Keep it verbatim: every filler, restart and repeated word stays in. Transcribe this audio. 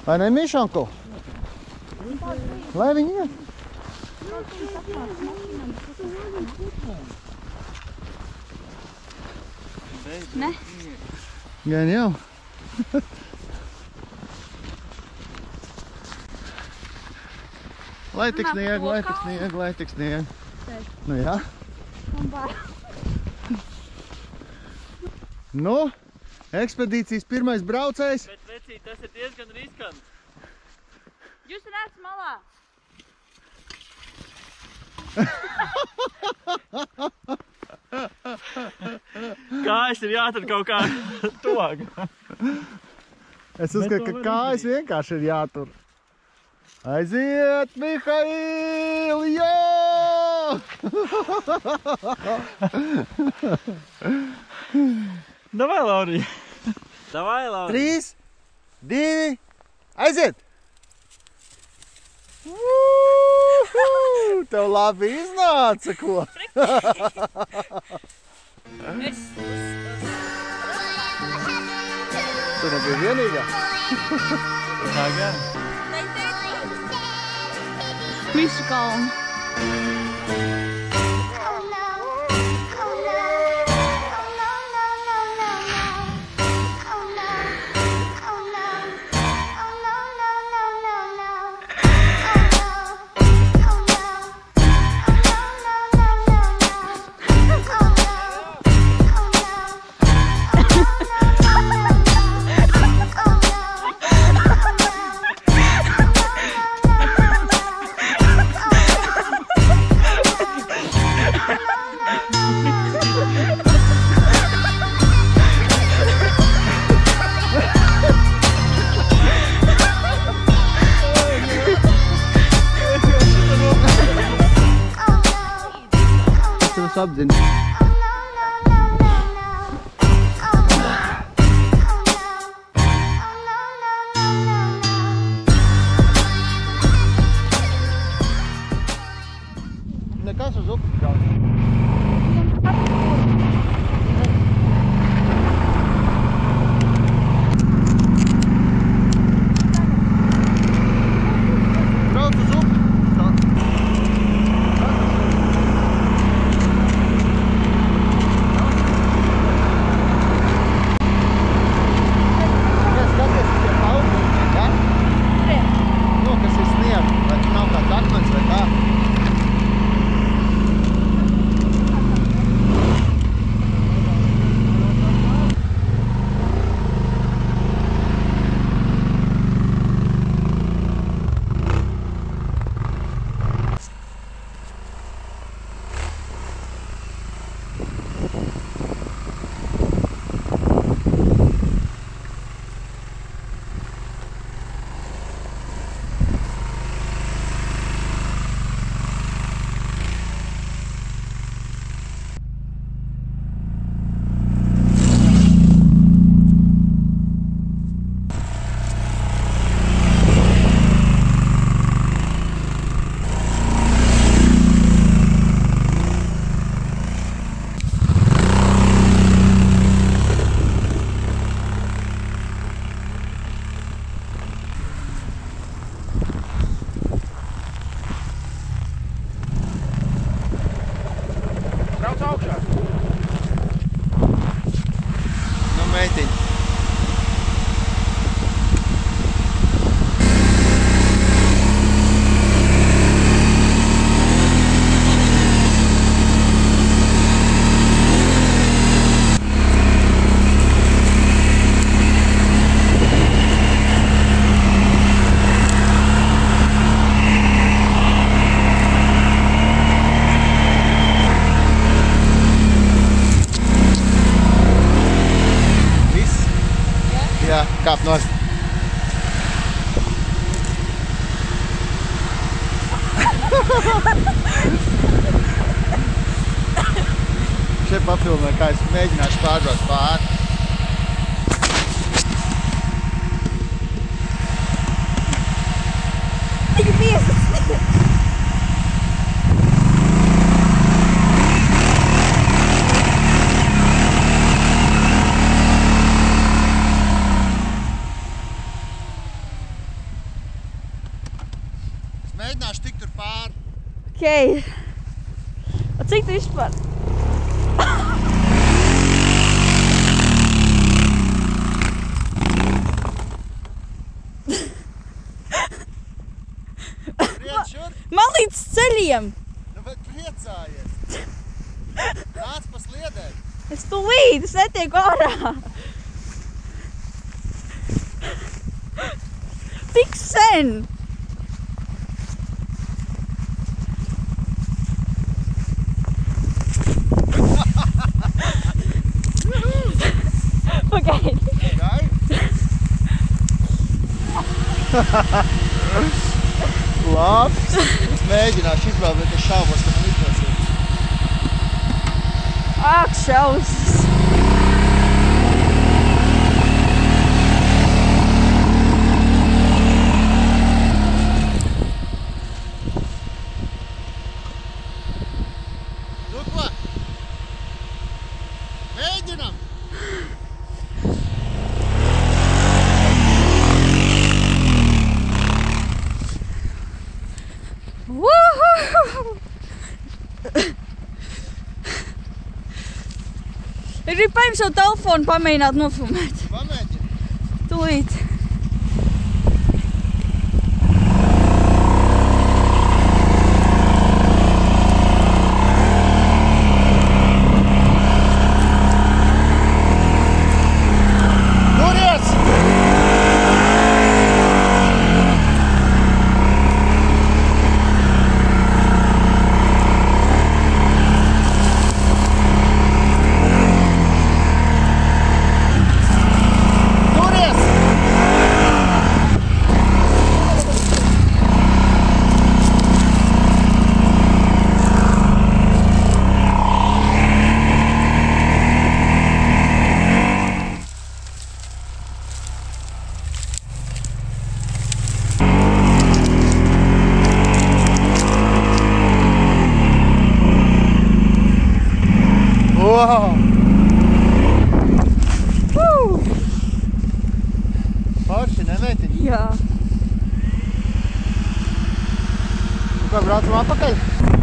Vai ne, Mišanko? Lai viņi iet. Ne? Gan jau. Lai tik snieg, lai tik snieg, lai tik snieg. Nu jā. Nu, ekspedīcijas pirmais braucējs. Bet, vecīt, tas ir diezgan riskants. Jūs redz malā. Kājas ir jātur kaut kā tuvāk. Es uzskatu, ka kājas vienkārši ir jātur. Aiziet, Mihail, jā! Davai, Laurija. Davai, Laurija. Trīs, divi, aiziet! Tev labi iznāca, ko? Es uz... Tu nebija vienīgā? Tā gan. Visu kalnu. Apzini. Nekas uz upes brauc. Brauc uz upes. Kāp nost. Šeit papilnē, kā es mēģināšu pārbraukt pāri. Tik biezas! Nāk pār. Ok. O cik tu vispār? Priec šur. Man līdz ceļiem. Nu, bet priecājies. Nāc pa sliedēm. Es tu līdz, es netieku ārā. Tik sen. Pagaidi. Gai? Labs. Es mēģināšu izvēlēt, bet es šaubos, ka man izdosies. Ak, šausmas. Nu ko? Mēģinam! Woohoo! Es gribu paņemt savu telefonu, pamēģināt nofilmēt. Pamēģini. Tūlīt. Turies! Turies! Wow! Woo! Forši, ne, meitiņ? Jā. Nu kā, braucam atpakaļ?